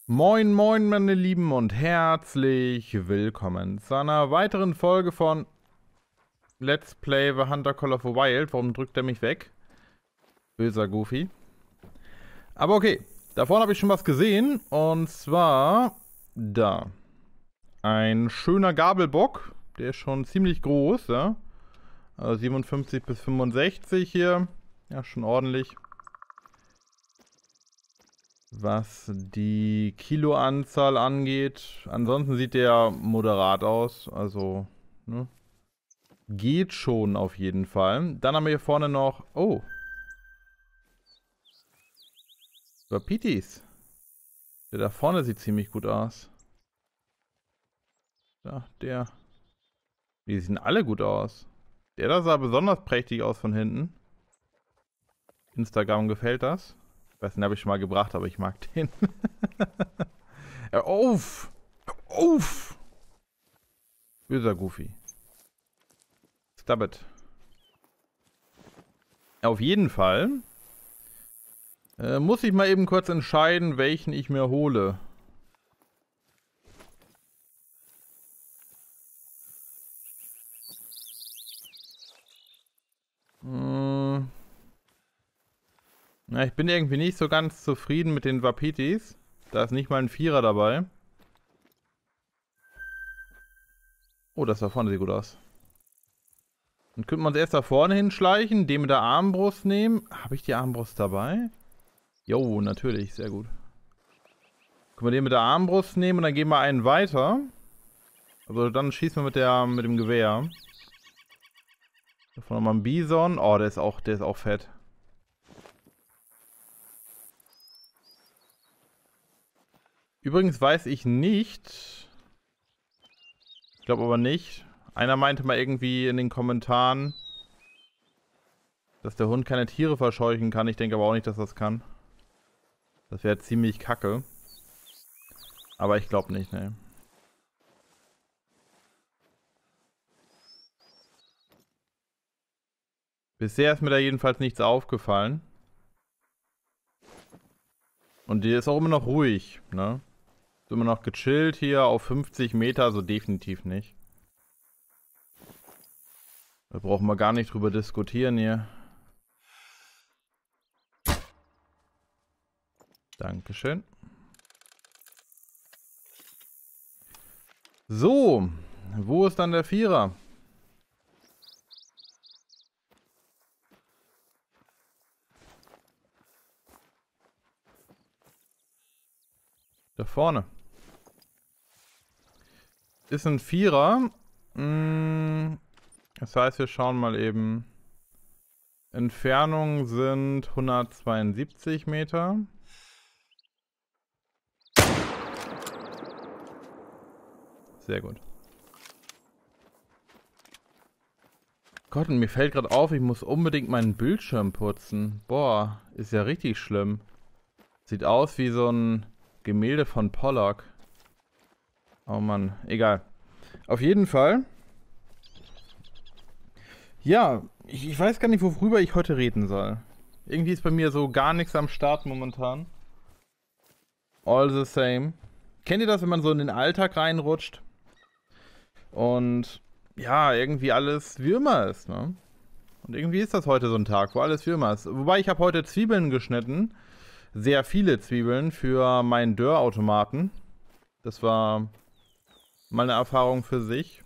Moin moin meine Lieben und herzlich willkommen zu einer weiteren Folge von Let's Play The Hunter Call of the Wild. Warum drückt er mich weg? Böser Goofy. Aber okay, da vorne habe ich schon was gesehen und zwar da. Ein schöner Gabelbock, der ist schon ziemlich groß, ja. Also 57 bis 65 hier, ja schon ordentlich. Was die Kiloanzahl angeht, ansonsten sieht der moderat aus, also ne? Geht schon auf jeden Fall. Dann haben wir hier vorne noch, oh, Wapitis. Der da vorne sieht ziemlich gut aus. Ja, der. Die sehen alle gut aus. Der da sah besonders prächtig aus von hinten. Instagram gefällt das. Ich weiß, den habe ich schon mal gebracht, aber ich mag den. Hör auf! Hör auf! Böser Goofy. Stop it. Auf jeden Fall muss ich mal eben kurz entscheiden, welchen ich mir hole. Na, ich bin irgendwie nicht so ganz zufrieden mit den Wapitis. Da ist nicht mal ein Vierer dabei. Oh, das da vorne sieht gut aus. Dann könnte man uns erst da vorne hinschleichen, den mit der Armbrust nehmen. Habe ich die Armbrust dabei? Jo, natürlich, sehr gut. Können wir den mit der Armbrust nehmen und dann gehen wir einen weiter. Also dann schießen wir mit dem Gewehr. Davon nochmal ein Bison. Oh, der ist auch fett. Übrigens weiß ich nicht. Ich glaube aber nicht. Einer meinte mal irgendwie in den Kommentaren, dass der Hund keine Tiere verscheuchen kann. Ich denke aber auch nicht, dass das kann. Das wäre ziemlich kacke. Aber ich glaube nicht, ne. Bisher ist mir da jedenfalls nichts aufgefallen. Und die ist auch immer noch ruhig, ne. Ist immer noch gechillt hier auf 50 Meter, also definitiv nicht. Da brauchen wir gar nicht drüber diskutieren hier. Dankeschön. So, wo ist dann der Vierer? Da vorne. Ist ein Vierer. Das heißt, wir schauen mal eben. Entfernung sind 172 Meter. Sehr gut. Gott, und mir fällt gerade auf, ich muss unbedingt meinen Bildschirm putzen. Boah, ist ja richtig schlimm. Sieht aus wie so ein Gemälde von Pollock. Oh Mann, egal. Auf jeden Fall. Ja, ich weiß gar nicht, worüber ich heute reden soll. Irgendwie ist bei mir so gar nichts am Start momentan. All the same. Kennt ihr das, wenn man so in den Alltag reinrutscht? Und ja, irgendwie alles wie immer ist, ne? Und irgendwie ist das heute so ein Tag, wo alles wie immer ist. Wobei ich habe heute Zwiebeln geschnitten. Sehr viele Zwiebeln für meinen Dörrautomaten. Das war mal eine Erfahrung für sich.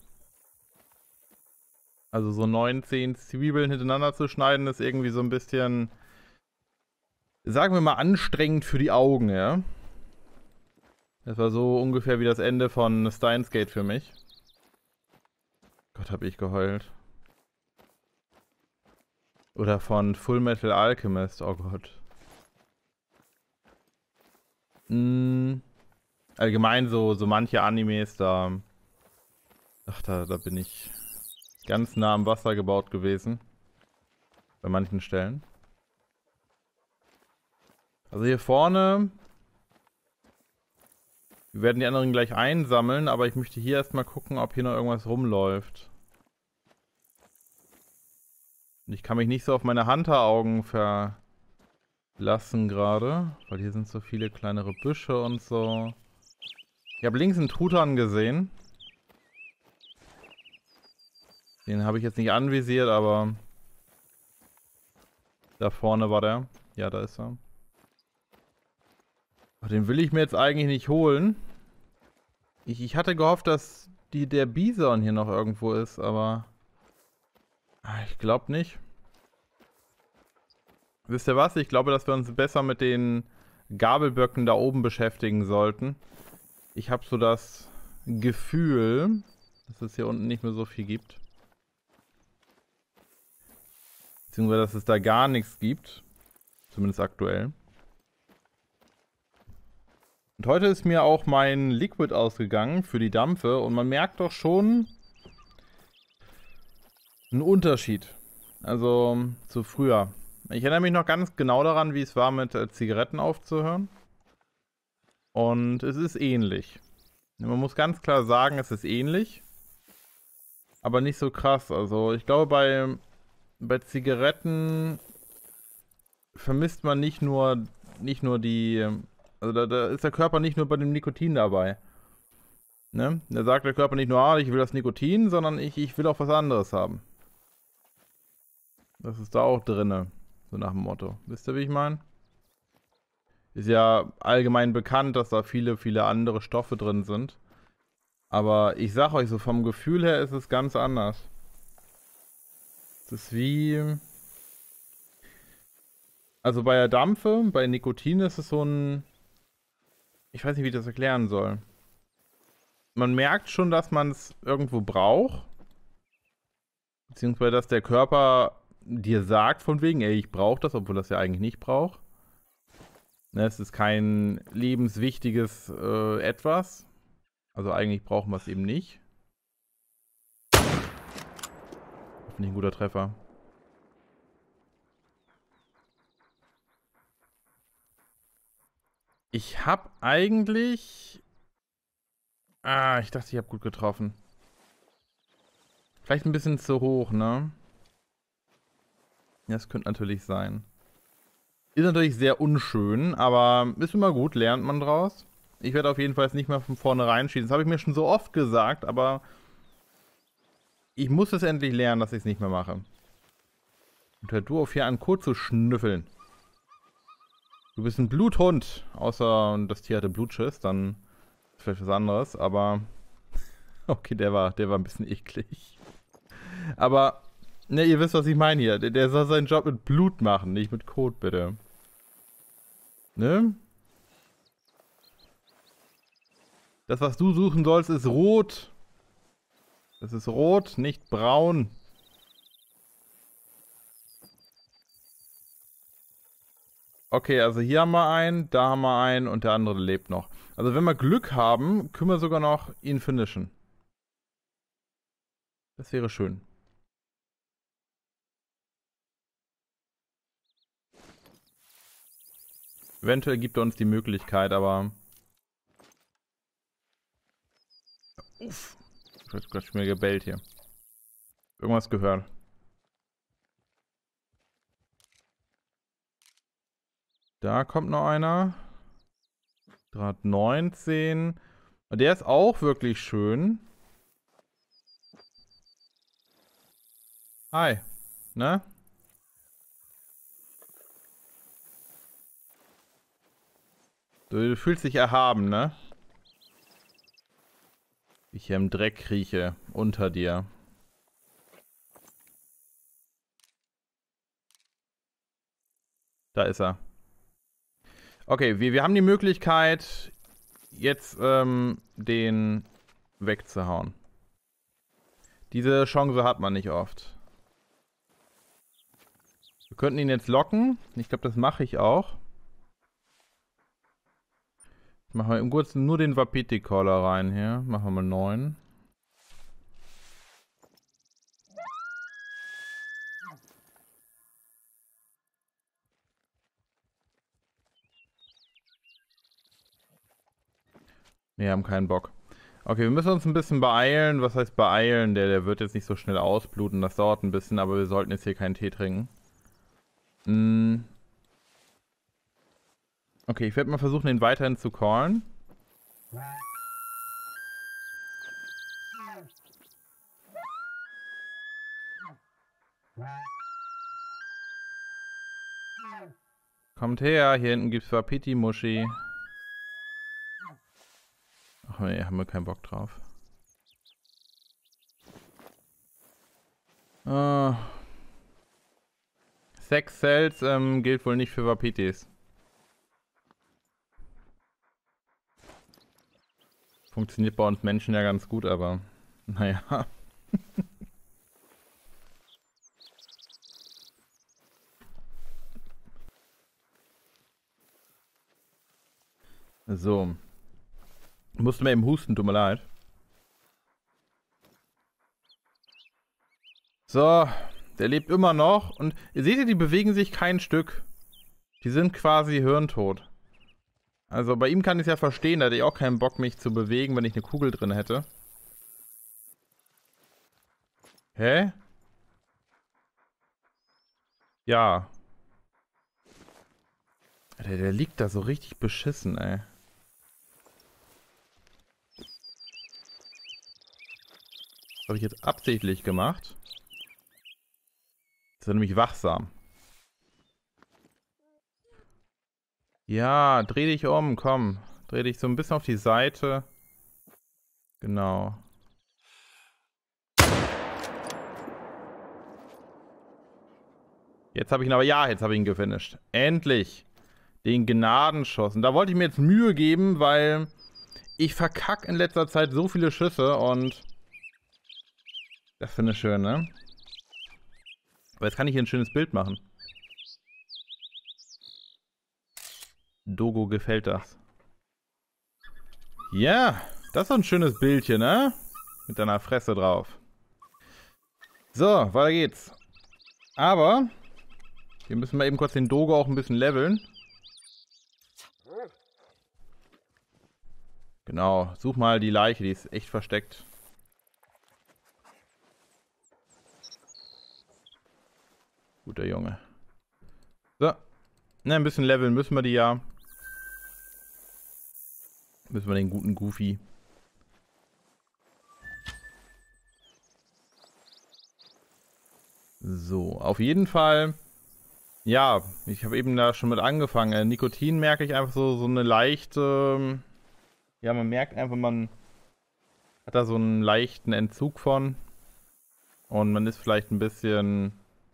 Also so 19 Zwiebeln hintereinander zu schneiden, ist irgendwie so ein bisschen, sagen wir mal, anstrengend für die Augen, ja. Das war so ungefähr wie das Ende von Steins Gate für mich. Gott, hab ich geheult. Oder von Full Metal Alchemist, oh Gott. Allgemein so manche Animes, da bin ich ganz nah am Wasser gebaut gewesen. Bei manchen Stellen. Also hier vorne. Wir werden die anderen gleich einsammeln, aber ich möchte hier erstmal gucken, ob hier noch irgendwas rumläuft. Und ich kann mich nicht so auf meine Hunter-Augen lassen gerade, weil hier sind so viele kleinere Büsche und so. Ich habe links einen Truthahn gesehen. Den habe ich jetzt nicht anvisiert, aber da vorne war der. Ja, da ist er. Den will ich mir jetzt eigentlich nicht holen. Ich hatte gehofft, dass der Bison hier noch irgendwo ist, aber ich glaube nicht. Wisst ihr was? Ich glaube, dass wir uns besser mit den Gabelböcken da oben beschäftigen sollten. Ich habe so das Gefühl, dass es hier unten nicht mehr so viel gibt. Beziehungsweise, dass es da gar nichts gibt. Zumindest aktuell. Und heute ist mir auch mein Liquid ausgegangen für die Dampfe. Und man merkt doch schon einen Unterschied. Also zu früher. Ich erinnere mich noch ganz genau daran, wie es war, mit Zigaretten aufzuhören. Und es ist ähnlich. Man muss ganz klar sagen, es ist ähnlich. Aber nicht so krass. Also ich glaube, bei Zigaretten vermisst man nicht nur die... Also da ist der Körper nicht nur bei dem Nikotin dabei. Ne? Da sagt der Körper nicht nur, ich will das Nikotin, sondern ich will auch was anderes haben. Das ist da auch drinne. So nach dem Motto. Wisst ihr, wie ich meine? Ist ja allgemein bekannt, dass da viele, viele andere Stoffe drin sind. Aber ich sag euch so, vom Gefühl her ist es ganz anders. Es ist wie... Also bei der Dampfe, bei Nikotin ist es so ein... Ich weiß nicht, wie ich das erklären soll. Man merkt schon, dass man es irgendwo braucht. Beziehungsweise, dass der Körper dir sagt von wegen, ey, ich brauche das, obwohl das ja eigentlich nicht braucht. Ne, es ist kein lebenswichtiges Etwas. Also eigentlich brauchen wir es eben nicht. Finde ich ein guter Treffer. Ich habe eigentlich... ich dachte, ich habe gut getroffen. Vielleicht ein bisschen zu hoch, ne? Ja, das könnte natürlich sein. Ist natürlich sehr unschön, aber ist immer gut, lernt man draus. Ich werde auf jeden Fall nicht mehr von vornherein schießen. Das habe ich mir schon so oft gesagt, aber ich muss es endlich lernen, dass ich es nicht mehr mache. Und hör du auf, hier an Kot zu schnüffeln. Du bist ein Bluthund. Außer das Tier hatte Blutschiss, dann ist vielleicht was anderes, aber... Okay, der war ein bisschen eklig. Aber, ne, ihr wisst, was ich meine hier. Der soll seinen Job mit Blut machen, nicht mit Kot, bitte. Ne? Das, was du suchen sollst, ist rot. Das ist rot, nicht braun. Okay, also hier haben wir einen, da haben wir einen und der andere lebt noch. Also wenn wir Glück haben, können wir sogar noch ihn finishen. Das wäre schön. Eventuell gibt er uns die Möglichkeit, aber... Uff. Ich hab gerade schon wieder gebellt hier. Irgendwas gehört. Da kommt noch einer. Grad 19. Und der ist auch wirklich schön. Hi. Ne? Du fühlst dich erhaben, ne? Ich hier im Dreck rieche. Unter dir. Da ist er. Okay, wir haben die Möglichkeit, jetzt den wegzuhauen. Diese Chance hat man nicht oft. Wir könnten ihn jetzt locken. Ich glaube, das mache ich auch. Machen wir im kurzen nur den Wapiti-Caller rein hier. Machen wir mal 9. Wir haben keinen Bock. Okay, wir müssen uns ein bisschen beeilen. Was heißt beeilen? Der wird jetzt nicht so schnell ausbluten. Das dauert ein bisschen, aber wir sollten jetzt hier keinen Tee trinken. Okay, ich werde mal versuchen, den weiterhin zu callen. Kommt her, hier hinten gibt's Wapiti-Muschi. Ach nee, haben wir keinen Bock drauf. Sex Cells gilt wohl nicht für Wapitis. Funktioniert bei uns Menschen ja ganz gut, aber naja. So. Musste mir eben husten, tut mir leid. So, der lebt immer noch und ihr seht ja, die bewegen sich kein Stück. Die sind quasi hirntot. Also bei ihm kann ich es ja verstehen, da hätte ich auch keinen Bock, mich zu bewegen, wenn ich eine Kugel drin hätte. Hä? Ja. Der liegt da so richtig beschissen, ey. Das habe ich jetzt absichtlich gemacht. Ist er nämlich wachsam. Ja, dreh dich um, komm. Dreh dich so ein bisschen auf die Seite. Genau. Jetzt habe ich ihn aber, ja, jetzt habe ich ihn gefinisht. Endlich. Den Gnadenschuss. Und da wollte ich mir jetzt Mühe geben, weil ich verkack in letzter Zeit so viele Schüsse und das finde ich schön, ne? Aber jetzt kann ich hier ein schönes Bild machen. Dogo gefällt das. Ja, das ist ein schönes Bildchen, ne? Mit deiner Fresse drauf. So, weiter geht's. Aber hier müssen wir eben kurz den Dogo auch ein bisschen leveln. Genau, such mal die Leiche, die ist echt versteckt. Guter Junge. So. Na, ein bisschen leveln müssen wir die ja. Müssen wir den guten Goofy. So, auf jeden Fall. Ja, ich habe eben da schon mit angefangen. Nikotin merke ich einfach so eine leichte. Ja, man merkt einfach, man hat da so einen leichten Entzug von. Und man ist vielleicht ein bisschen.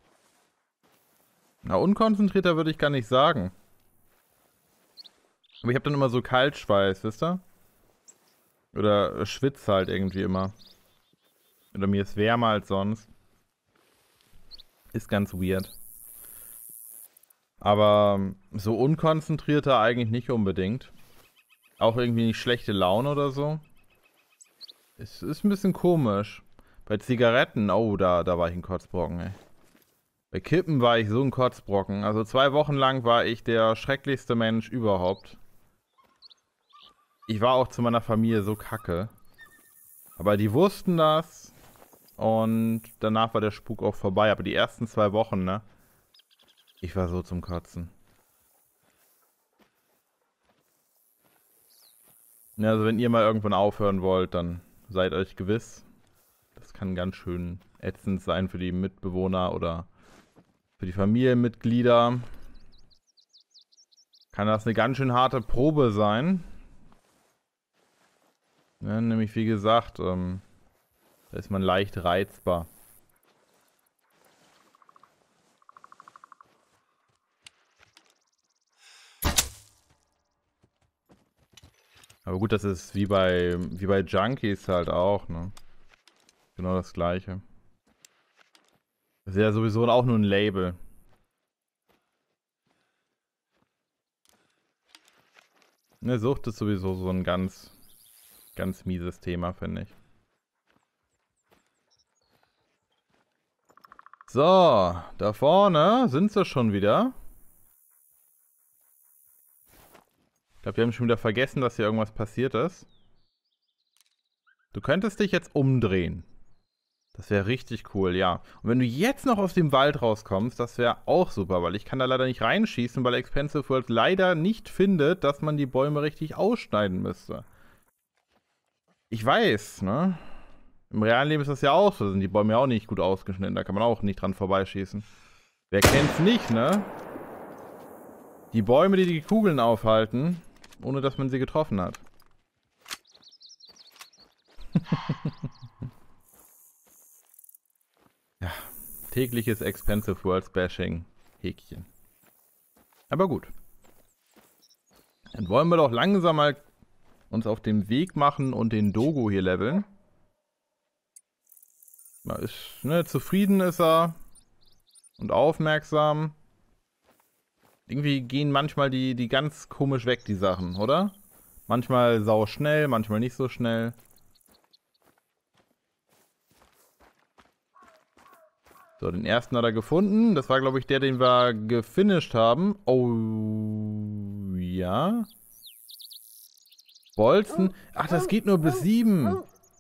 Na, unkonzentrierter würde ich gar nicht sagen. Aber ich habe dann immer so Kaltschweiß, wisst ihr? Oder schwitze halt irgendwie immer. Oder mir ist wärmer als sonst. Ist ganz weird. Aber so unkonzentrierter eigentlich nicht unbedingt. Auch irgendwie nicht schlechte Laune oder so. Es ist ein bisschen komisch. Bei Zigaretten, oh, da war ich ein Kotzbrocken, ey. Bei Kippen war ich so ein Kotzbrocken. Also 2 Wochen lang war ich der schrecklichste Mensch überhaupt. Ich war auch zu meiner Familie so kacke. Aber die wussten das. Und danach war der Spuk auch vorbei. Aber die ersten 2 Wochen, ne? Ich war so zum Kotzen. Ja, also wenn ihr mal irgendwann aufhören wollt, dann seid euch gewiss. Das kann ganz schön ätzend sein für die Mitbewohner oder für die Familienmitglieder. Kann das eine ganz schön harte Probe sein. Ja, nämlich wie gesagt, da ist man leicht reizbar. Aber gut, das ist wie bei Junkies halt auch, ne? Genau das Gleiche. Das ist ja sowieso auch nur ein Label. Ne, Sucht ist sowieso so ein ganz mieses Thema, finde ich. So, da vorne sind sie schon wieder. Ich glaube, wir haben schon wieder vergessen, dass hier irgendwas passiert ist. Du könntest dich jetzt umdrehen. Das wäre richtig cool, ja. Und wenn du jetzt noch aus dem Wald rauskommst, das wäre auch super, weil ich kann da leider nicht reinschießen, weil Expensive World leider nicht findet, dass man die Bäume richtig ausschneiden müsste. Ich weiß, ne? Im realen Leben ist das ja auch so, da sind die Bäume ja auch nicht gut ausgeschnitten, da kann man auch nicht dran vorbeischießen. Wer kennt's nicht, ne? Die Bäume, die die Kugeln aufhalten, ohne dass man sie getroffen hat. Ja, tägliches Expensive Worlds Bashing. Häkchen. Aber gut. Dann wollen wir doch langsam mal uns auf den Weg machen und den Dogo hier leveln. Na, ist, ne, zufrieden ist er. Und aufmerksam. Irgendwie gehen manchmal die ganz komisch weg, die Sachen, oder? Manchmal sau schnell, manchmal nicht so schnell. So, den ersten hat er gefunden. Das war, glaube ich, der, den wir gefinisht haben. Oh, ja. Bolzen. Ach, das geht nur bis 7.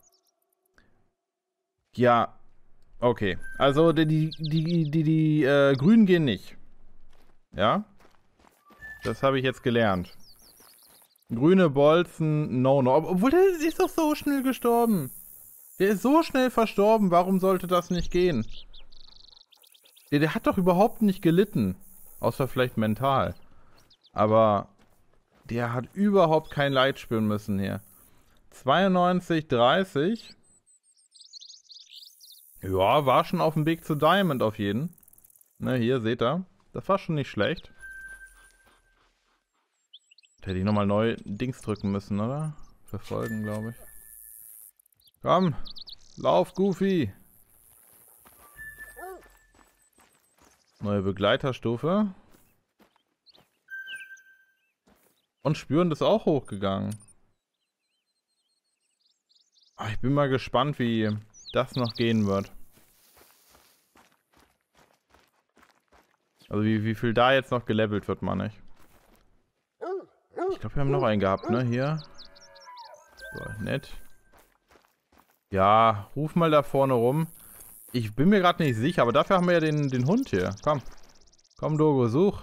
Ja. Okay. Also, die Grünen gehen nicht. Ja? Das habe ich jetzt gelernt. Grüne Bolzen, no. Obwohl, der ist doch so schnell gestorben. Der ist so schnell verstorben. Warum sollte das nicht gehen? Der hat doch überhaupt nicht gelitten. Außer vielleicht mental. Aber der hat überhaupt kein Leid spüren müssen hier. 92, 30. Ja, war schon auf dem Weg zu Diamond auf jeden. Ne, hier seht ihr. Das war schon nicht schlecht. Da hätte ich nochmal neu Dings drücken müssen, oder? Verfolgen, glaube ich. Komm, lauf, Goofy. Neue Begleiterstufe. Und spüren ist auch hochgegangen. Ach, ich bin mal gespannt, wie das noch gehen wird. Also wie viel da jetzt noch gelevelt wird, meine ich. Ich glaube, wir haben noch einen gehabt, ne? Hier. So, nett. Ja, ruf mal da vorne rum. Ich bin mir gerade nicht sicher, aber dafür haben wir ja den Hund hier. Komm. Komm, Dogo, such.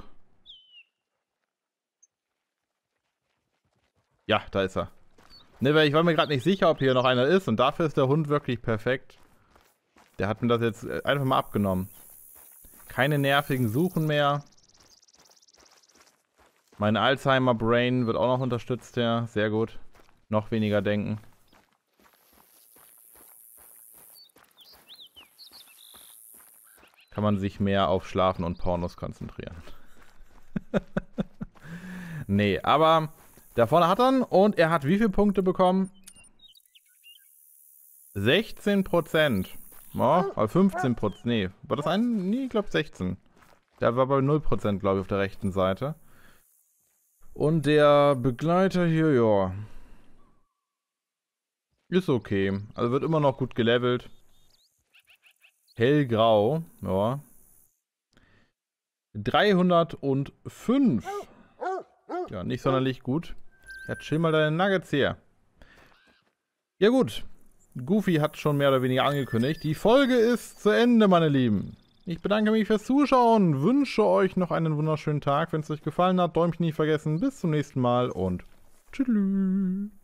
Ja, da ist er. Ne, weil ich war mir gerade nicht sicher, ob hier noch einer ist. Und dafür ist der Hund wirklich perfekt. Der hat mir das jetzt einfach mal abgenommen. Keine nervigen Suchen mehr. Mein Alzheimer-Brain wird auch noch unterstützt, ja. Sehr gut. Noch weniger denken. Kann man sich mehr auf Schlafen und Pornos konzentrieren. Nee, aber da vorne hat er ihn und er hat wie viele Punkte bekommen? 16%. Ja, aber 15%. Nee, war das ein? Nee, ich glaube 16. Der war bei 0%, glaube ich, auf der rechten Seite. Und der Begleiter hier, ja. Ist okay. Also wird immer noch gut gelevelt. Hellgrau, ja. 305. Ja, nicht sonderlich gut. Ja, chill mal deine Nuggets hier. Ja gut. Goofy hat schon mehr oder weniger angekündigt. Die Folge ist zu Ende, meine Lieben. Ich bedanke mich fürs Zuschauen. Wünsche euch noch einen wunderschönen Tag. Wenn es euch gefallen hat, Däumchen nicht vergessen. Bis zum nächsten Mal und tschüss.